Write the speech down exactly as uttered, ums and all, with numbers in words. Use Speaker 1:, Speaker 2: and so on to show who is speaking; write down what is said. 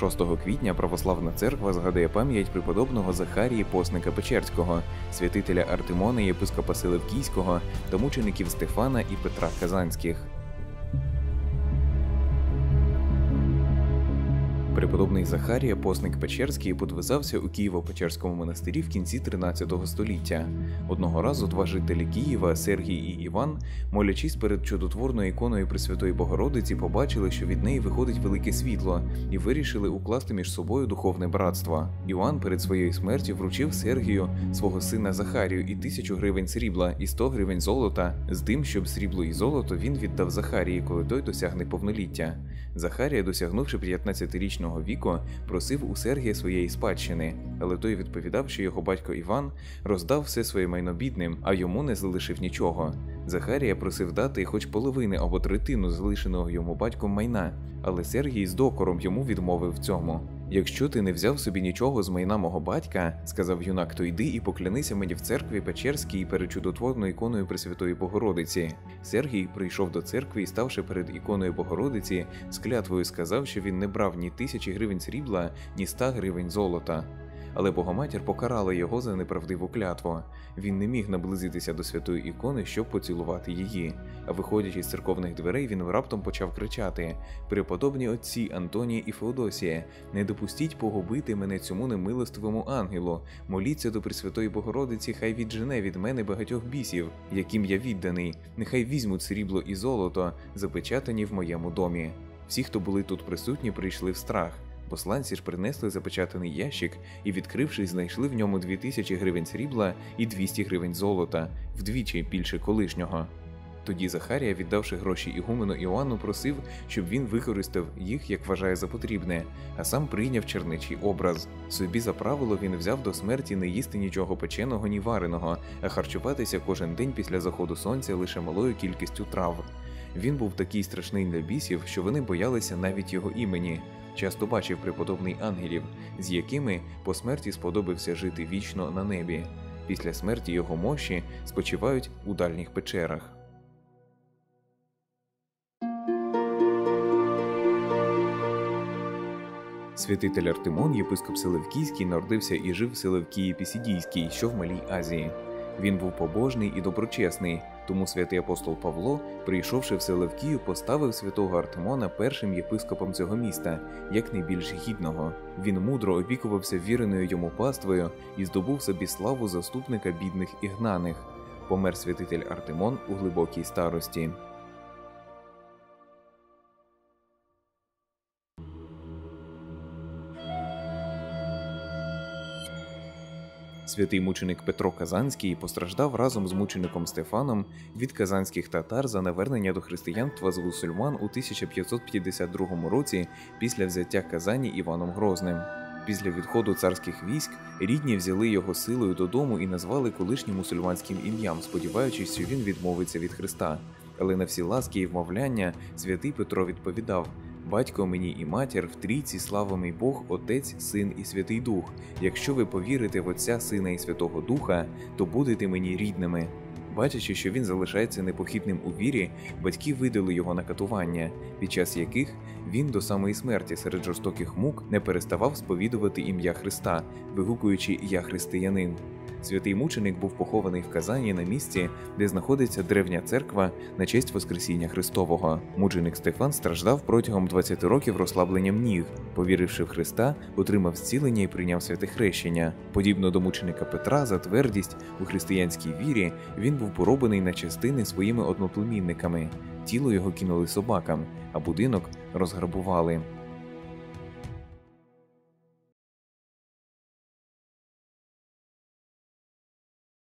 Speaker 1: шостого квітня православна церква згадує пам'ять преподобного Захарії Постника Печерського, святителя Артемона, єпископа Селевкійського та мучеників Стефана і Петра Казанських. Преподобний Захарія Постник Печерський подвизався у Києво-Печерському монастирі в кінці тринадцятого століття. Одного разу два жителі Києва, Сергій і Іван, молячись перед чудотворною іконою Пресвятої Богородиці, побачили, що від неї виходить велике світло, і вирішили укласти між собою духовне братство. Іван перед своєю смертю вручив Сергію свого сина Захарію і тисячу гривень срібла, і сто гривень золота, з тим, щоб срібло і золото він віддав Захарії, коли той досягне повноліття. Захарія, досягнувши п'ятнадцятирічного віку, просив у Сергія своєї спадщини, але той відповідав, що його батько Іван роздав все своє майно бідним, а йому не залишив нічого. Захарія просив дати хоч половини або третину залишеного йому батьком майна, але Сергій з докором йому відмовив в цьому. «Якщо ти не взяв собі нічого з майна мого батька, – сказав юнак, – то йди і поклянися мені в церкві Печерській перед чудотворною іконою Пресвятої Богородиці». Сергій прийшов до церкви і, ставши перед іконою Богородиці, з клятвою сказав, що він не брав ні тисячі гривень срібла, ні ста гривень золота. Але Богоматір покарала його за неправдиву клятву. Він не міг наблизитися до святої ікони, щоб поцілувати її. А виходячи з церковних дверей, він раптом почав кричати: «Преподобні отці Антонія і Феодосія, не допустіть погубити мене цьому немилостивому ангелу. Моліться до Пресвятої Богородиці, хай віджене від мене багатьох бісів, яким я відданий. Нехай візьмуть срібло і золото, запечатані в моєму домі». Всі, хто були тут присутні, прийшли в страх. Посланці ж принесли запечатаний ящик і, відкривши, знайшли в ньому дві тисячі гривень срібла і двісті гривень золота, вдвічі більше колишнього. Тоді Захарія, віддавши гроші ігумену Іоанну, просив, щоб він використав їх, як вважає за потрібне, а сам прийняв чернечий образ. Собі за правило він взяв до смерті не їсти нічого печеного, ні вареного, а харчуватися кожен день після заходу сонця лише малою кількістю трав. Він був такий страшний для бісів, що вони боялися навіть його імені. Часто бачив преподобний ангелів, з якими по смерті сподобався жити вічно на небі. Після смерті його мощі спочивають у дальніх печерах. Святитель Артемон, єпископ Селевкійський, народився і жив в Селевкії Пісідійській, що в Малій Азії. Він був побожний і доброчесний, тому святий апостол Павло, прийшовши в Селевкію, поставив святого Артемона першим єпископом цього міста, як найбільш гідного. Він мудро опікувався віреною йому паствою і здобув собі славу заступника бідних і гнаних. Помер святитель Артемон у глибокій старості. Святий мученик Петро Казанський постраждав разом з мучеником Стефаном від казанських татар за навернення до християнства з мусульман у тисяча п'ятсот п'ятдесят другому році після взяття Казані Іваном Грозним. Після відходу царських військ рідні взяли його силою додому і назвали колишнім мусульманським ім'ям, сподіваючись, що він відмовиться від Христа. Але на всі ласки і вмовляння святий Петро відповідав: «Батько мені і матір, в трійці славимий Бог, Отець, Син і Святий Дух. Якщо ви повірите в Отця, Сина і Святого Духа, то будете мені рідними». Бачачи, що він залишається непохитним у вірі, батьки видали його на катування, під час яких він до самої смерті серед жорстоких мук не переставав сповідувати ім'я Христа, вигукуючи «Я християнин». Святий мученик був похований в Казані на місці, де знаходиться древня церква на честь Воскресіння Христового. Мученик Стефан страждав протягом двадцяти років розслабленням ніг. Повіривши в Христа, отримав зцілення і прийняв святе хрещення. Подібно до мученика Петра, за твердість у християнській вірі, він був пороблений на частини своїми одноплемінниками. Тіло його кинули собакам, а будинок розграбували.